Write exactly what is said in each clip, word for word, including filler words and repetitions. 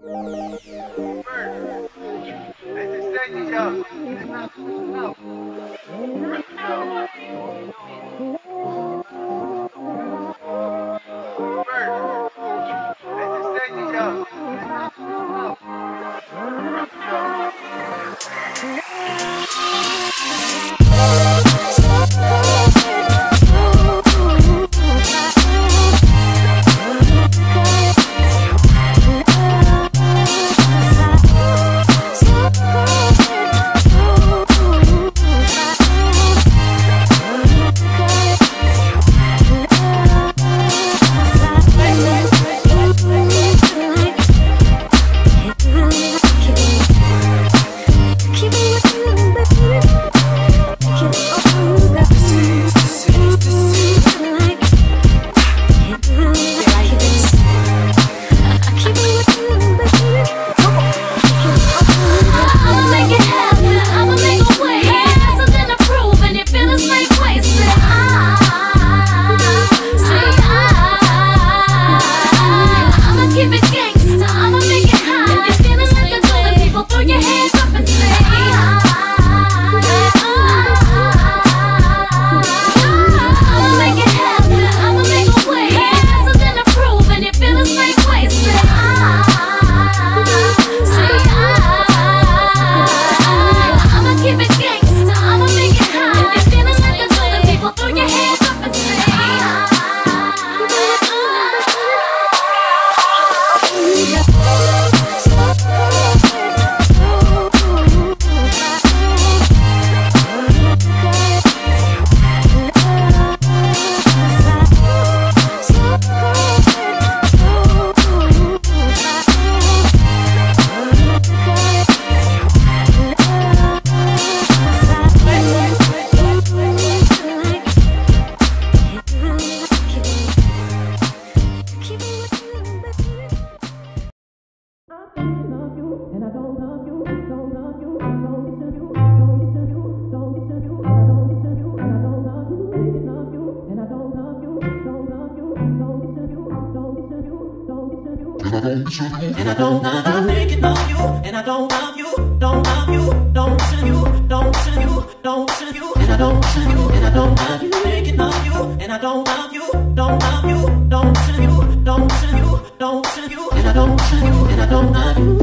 And I don't love you, thinking of you. And I don't love you, don't love you, don't listen to you, don't listen to you, don't listen to you. And I don't listen to you, and I don't love you, thinking of you. And I don't love you, don't love you, don't listen to you, don't listen to you, don't listen to you. And I don't listen to you, and I don't love you.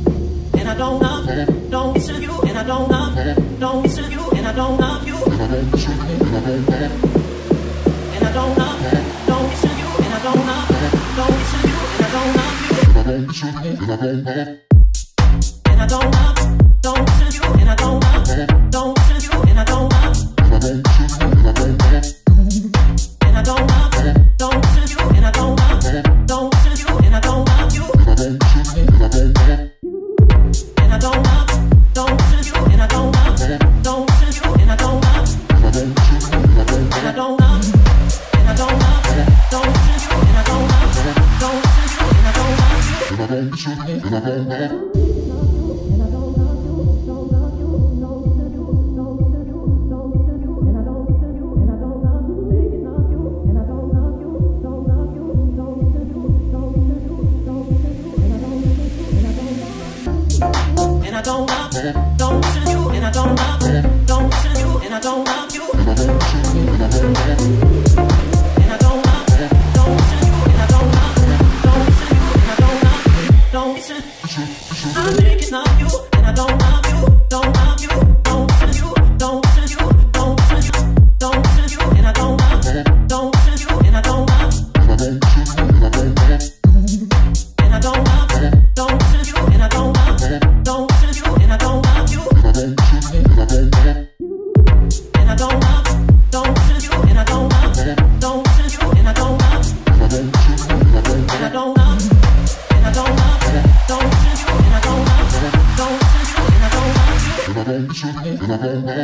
And I don't love you, don't listen to you, and I don't love you, don't listen to you, and I don't love you. And I don't love you, don't listen to you, and I don't love you, don't listen to you, and I don't love you. And I don't love, don't listen to you, and I don't love, don't listen to you, and I don't love. And I don't love, don't listen to you, and I don't love, don't listen to you, and I don't love you. And I don't love, don't listen to you, and I don't love, don't listen to you, and I don't love. And I don't love, and I don't love, don't listen to you, and I don't love, don't listen to you, and I don't love you. And I don't listen to you, and I don't love. And I don't love, don't listen to you, and I don't love, don't listen to you, and I don't love you. And I don't love, don't listen to you, and I don't love, don't listen to you, and I don't love, don't listen. I'm thinking of you, and I don't love you, don't love you, don't listen to you, don't listen to you, don't listen to you, don't listen to you, and I don't love, don't listen to you, and I don't love. And I don't love, don't listen to you, and I don't love, don't listen to you, and I don't love you. And I don't love, don't listen to you, and I don't love, don't listen to you, and I don't love. And I don't love, and I don't love, don't listen to you, and I don't love, don't listen to you, and I don't love you. And I don't listen to you, and I don't love.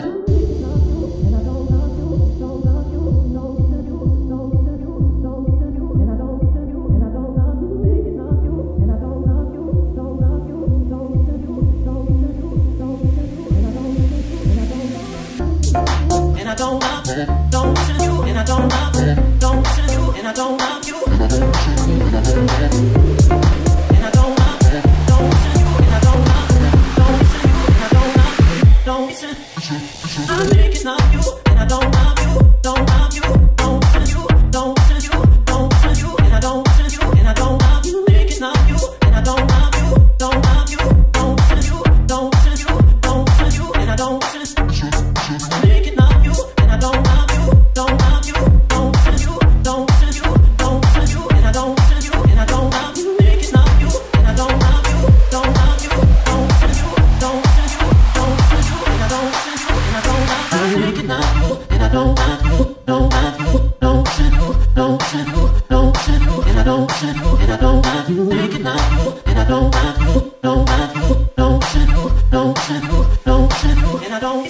And I don't love, don't listen to you, and I don't love, don't listen to you, and I don't love you. And I don't love, don't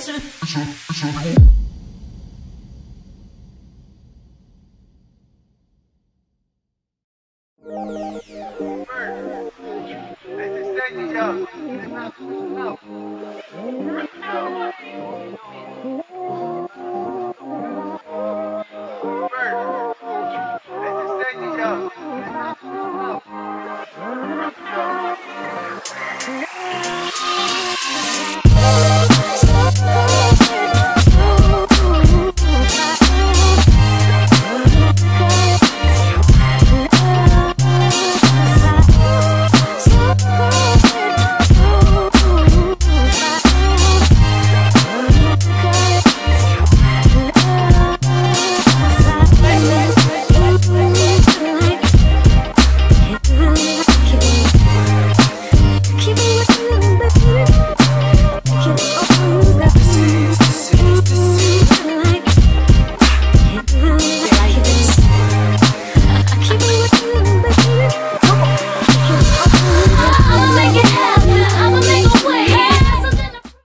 Hey,